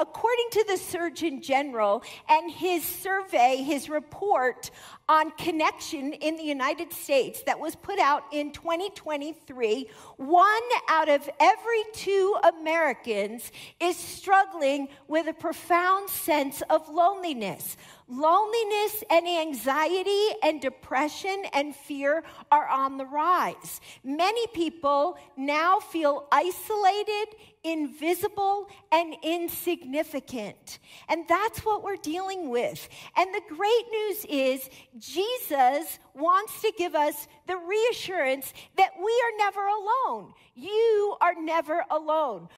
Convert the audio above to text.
according to the Surgeon General and his survey, his report on connection in the United States that was put out in 2023, 1 out of every 2 Americans is struggling with a profound sense of loneliness. Loneliness and anxiety and depression and fear are on the rise. Many people now feel isolated, invisible, and insignificant. And that's what we're dealing with. And the great news is Jesus wants to give us the reassurance that we are never alone. You are never alone.